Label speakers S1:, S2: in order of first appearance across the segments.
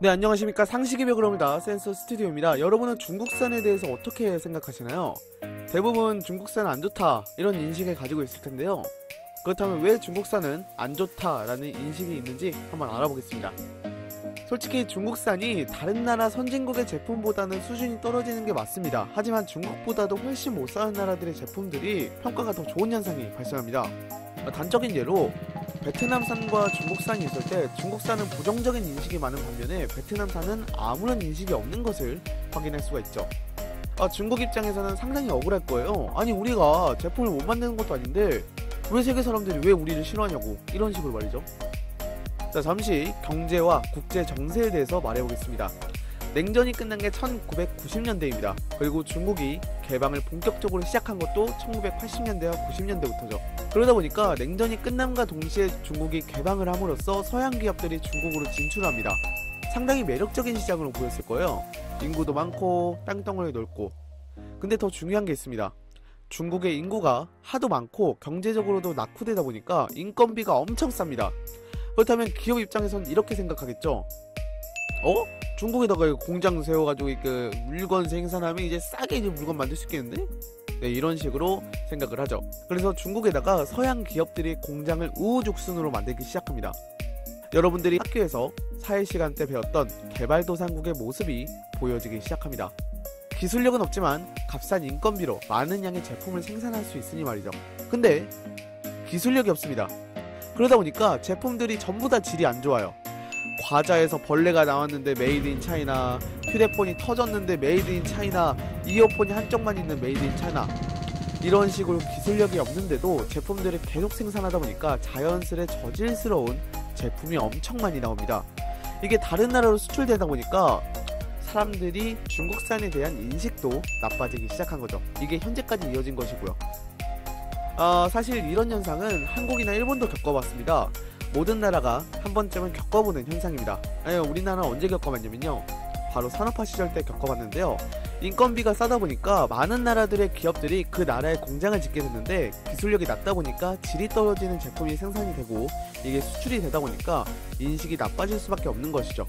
S1: 네, 안녕하십니까. 상식의 벽을 옵니다. 센서 스튜디오입니다. 여러분은 중국산에 대해서 어떻게 생각하시나요? 대부분 중국산은 안 좋다 이런 인식을 가지고 있을 텐데요. 그렇다면 왜 중국산은 안 좋다라는 인식이 있는지 한번 알아보겠습니다. 솔직히 중국산이 다른 나라 선진국의 제품보다는 수준이 떨어지는 게 맞습니다. 하지만 중국보다도 훨씬 못 사는 나라들의 제품들이 평가가 더 좋은 현상이 발생합니다. 단적인 예로 베트남산과 중국산이 있을 때 중국산은 부정적인 인식이 많은 반면에 베트남산은 아무런 인식이 없는 것을 확인할 수가 있죠. 중국 입장에서는 상당히 억울할 거예요. 아니, 우리가 제품을 못 만드는 것도 아닌데 왜 세계 사람들이 왜 우리를 싫어하냐고, 이런 식으로 말이죠. 자, 잠시 경제와 국제 정세에 대해서 말해보겠습니다. 냉전이 끝난 게 1990년대입니다. 그리고 중국이 개방을 본격적으로 시작한 것도 1980년대와 90년대부터죠. 그러다 보니까 냉전이 끝남과 동시에 중국이 개방을 함으로써 서양 기업들이 중국으로 진출합니다. 상당히 매력적인 시장으로 보였을 거예요. 인구도 많고 땅덩어리 넓고. 근데 더 중요한 게 있습니다. 중국의 인구가 하도 많고 경제적으로도 낙후되다 보니까 인건비가 엄청 쌉니다. 그렇다면 기업 입장에선 이렇게 생각하겠죠. 중국에다가 공장 세워가지고 그 물건 생산하면 이제 싸게 이제 물건 만들 수 있겠는데? 네, 이런 식으로 생각을 하죠. 그래서 중국에다가 서양 기업들이 공장을 우후죽순으로 만들기 시작합니다. 여러분들이 학교에서 사회시간 때 배웠던 개발도상국의 모습이 보여지기 시작합니다. 기술력은 없지만 값싼 인건비로 많은 양의 제품을 생산할 수 있으니 말이죠. 근데 기술력이 없습니다. 그러다 보니까 제품들이 전부 다 질이 안 좋아요. 과자에서 벌레가 나왔는데 메이드 인 차이나, 휴대폰이 터졌는데 메이드 인 차이나, 이어폰이 한쪽만 있는 메이드 인 차이나, 이런 식으로 기술력이 없는데도 제품들을 계속 생산하다 보니까 자연스레 저질스러운 제품이 엄청 많이 나옵니다. 이게 다른 나라로 수출되다 보니까 사람들이 중국산에 대한 인식도 나빠지기 시작한 거죠. 이게 현재까지 이어진 것이고요. 사실 이런 현상은 한국이나 일본도 겪어봤습니다. 모든 나라가 한 번쯤은 겪어보는 현상입니다. 우리나라는 언제 겪어봤냐면요, 바로 산업화 시절 때 겪어봤는데요. 인건비가 싸다 보니까 많은 나라들의 기업들이 그 나라에 공장을 짓게 됐는데 기술력이 낮다 보니까 질이 떨어지는 제품이 생산이 되고 이게 수출이 되다 보니까 인식이 나빠질 수밖에 없는 것이죠.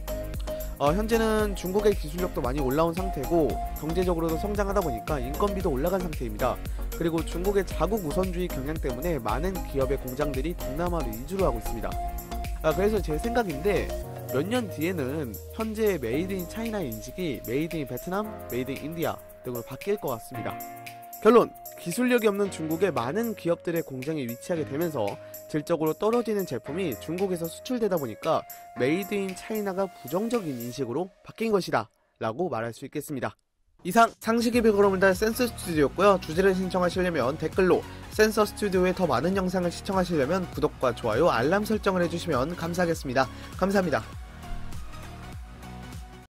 S1: 현재는 중국의 기술력도 많이 올라온 상태고 경제적으로도 성장하다 보니까 인건비도 올라간 상태입니다. 그리고 중국의 자국 우선주의 경향 때문에 많은 기업의 공장들이 동남아로 이주를 하고 있습니다. 그래서 제 생각인데 몇 년 뒤에는 현재의 메이드 인 차이나의 인식이 메이드 인 베트남, 메이드 인 인디아 등으로 바뀔 것 같습니다. 결론! 기술력이 없는 중국의 많은 기업들의 공장이 위치하게 되면서 질적으로 떨어지는 제품이 중국에서 수출되다 보니까 메이드 인 차이나가 부정적인 인식으로 바뀐 것이다 라고 말할 수 있겠습니다. 이상 상식의 벽으로입니다. 센서 스튜디오였고요. 주제를 신청하시려면 댓글로, 센서 스튜디오의 더 많은 영상을 시청하시려면 구독과 좋아요, 알람 설정을 해주시면 감사하겠습니다. 감사합니다.